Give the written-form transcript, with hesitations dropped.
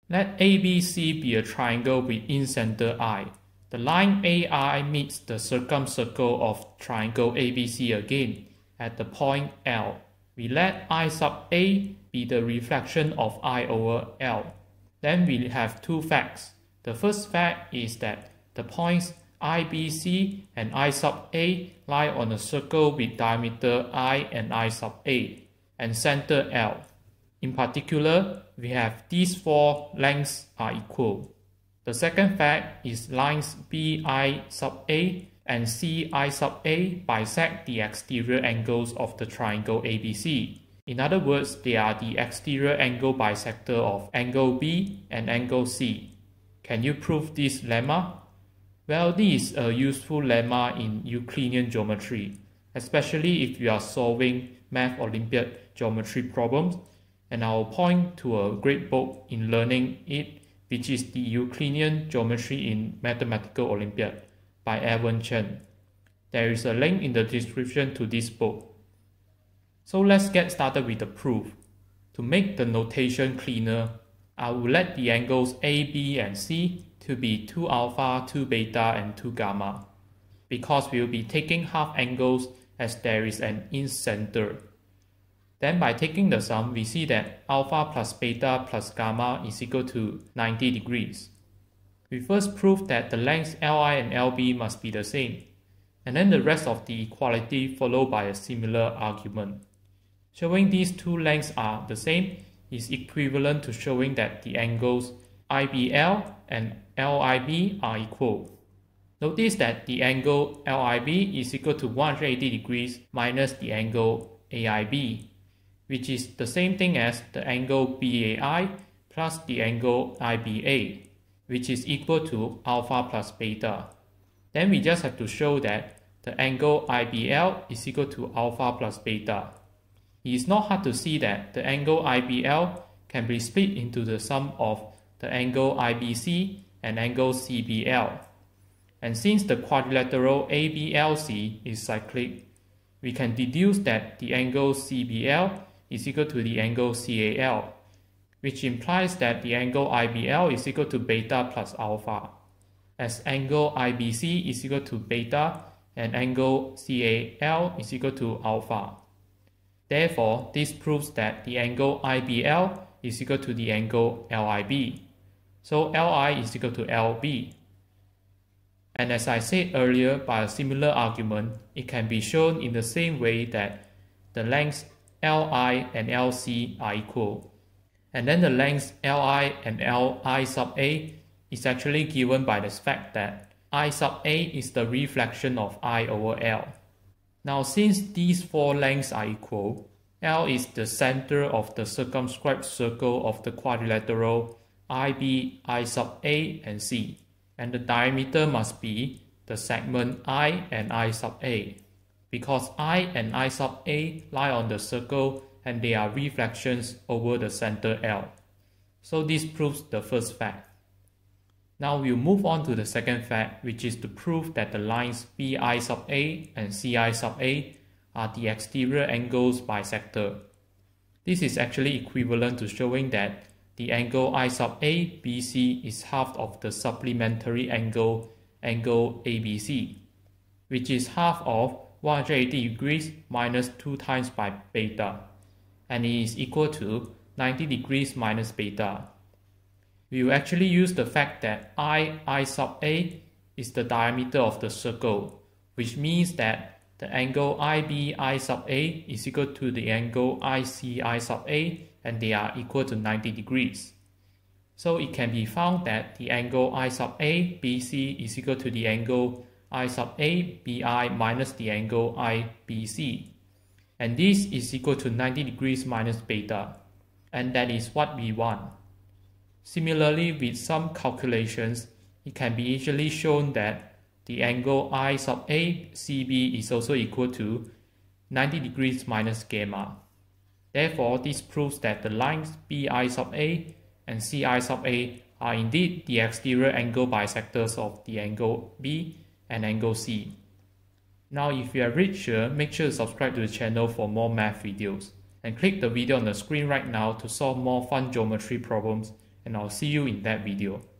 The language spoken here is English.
Let ABC be a triangle with incenter I. The line AI meets the circumcircle of triangle ABC again at the point L. We let I sub A be the reflection of I over L. Then we have two facts. The first fact is that the points IBC and I sub A lie on a circle with diameter I and I sub A and center L. In particular, we have these four lengths are equal. The second fact is lines BI sub A and CI sub A bisect the exterior angles of the triangle ABC. In other words, they are the exterior angle bisector of angle B and angle C. Can you prove this lemma? Well, this is a useful lemma in Euclidean geometry, especially if you are solving Math Olympiad geometry problems, and I'll point to a great book in learning it, which is the Euclidean Geometry in Mathematical Olympiad by Chen. There is a link in the description to this book. So let's get started with the proof. To make the notation cleaner, I will let the angles A, B, and C to be 2 alpha, 2 beta, and 2 gamma, because we will be taking half angles as there is an incenter. Then by taking the sum, we see that alpha plus beta plus gamma is equal to 90 degrees. We first prove that the lengths Li and Lb must be the same, and then the rest of the equality followed by a similar argument. Showing these two lengths are the same is equivalent to showing that the angles IBL and LIB are equal. Notice that the angle LIB is equal to 180 degrees minus the angle AIB, which is the same thing as the angle BAI plus the angle IBA, which is equal to alpha plus beta. Then we just have to show that the angle IBL is equal to alpha plus beta. It is not hard to see that the angle IBL can be split into the sum of the angle IBC and angle CBL. And since the quadrilateral ABLC is cyclic, we can deduce that the angle CBL is equal to the angle CAL, which implies that the angle IBL is equal to beta plus alpha, as angle IBC is equal to beta and angle CAL is equal to alpha. Therefore, this proves that the angle IBL is equal to the angle LIB. So Li is equal to Lb. And as I said earlier, by a similar argument, it can be shown in the same way that the lengths Li and Lc are equal. And then the lengths Li and Li sub A is actually given by the fact that I sub A is the reflection of I over L. Now, since these four lengths are equal, L is the center of the circumscribed circle of the quadrilateral IB, I sub A, and C, and the diameter must be the segment I and I sub A, because I and I sub A lie on the circle and they are reflections over the center L. So this proves the first fact. Now we'll move on to the second fact, which is to prove that the lines BI sub A and CI sub A are the exterior angles bisector. This is actually equivalent to showing that the angle I sub A BC is half of the supplementary angle ABC, which is half of 180 degrees minus 2 times by beta, and it is equal to 90 degrees minus beta. We will actually use the fact that I sub A is the diameter of the circle, which means that the angle IBI sub A is equal to the angle ICI sub A, and they are equal to 90 degrees. So it can be found that the angle I sub A BC is equal to the angle I sub A BI minus the angle IBC, and this is equal to 90 degrees minus beta, and that is what we want. Similarly, with some calculations, it can be easily shown that the angle I sub A CB is also equal to 90 degrees minus gamma. Therefore, this proves that the lines BI sub A and CI sub A are indeed the exterior angle bisectors of the angle B and angle C. Now, if you have reached here, make sure to subscribe to the channel for more math videos, and click the video on the screen right now to solve more fun geometry problems and I'll see you in that video.